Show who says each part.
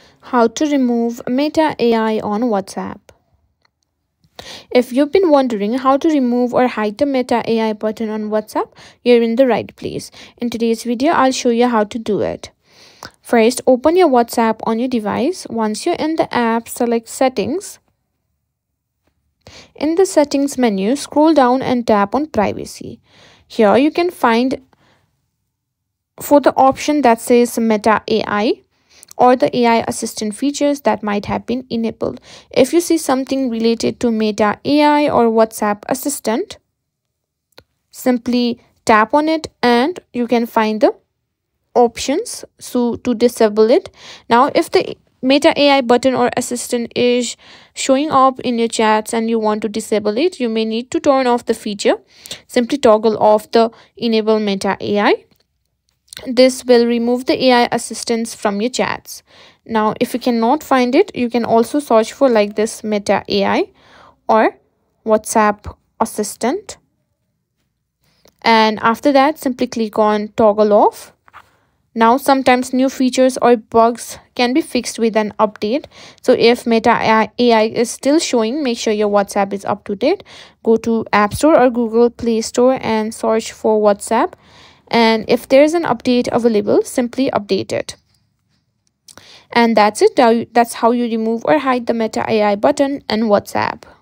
Speaker 1: How to remove Meta AI on WhatsApp. If you've been wondering how to remove or hide the Meta AI button on WhatsApp, you're in the right place. In today's video, I'll show you how to do it. First, open your WhatsApp on your device. Once you're in the app, select Settings. In the Settings menu, scroll down and tap on Privacy. Here you can find for the option that says Meta AI or the AI assistant features that might have been enabled. If you see something related to Meta AI or WhatsApp assistant, simply tap on it and you can find the options so to disable it. Now if the Meta AI button or assistant is showing up in your chats and you want to disable it, you may need to turn off the feature. Simply toggle off the enable Meta AI. This will remove the AI assistants from your chats. Now, if you cannot find it, you can also search for like this Meta AI or WhatsApp assistant. And after that, simply click on toggle off. Now, sometimes new features or bugs can be fixed with an update. So if Meta AI is still showing, make sure your WhatsApp is up to date. Go to App Store or Google Play Store and search for WhatsApp. And if there's an update available, simply update it. And that's it. That's how you remove or hide the Meta AI button in WhatsApp.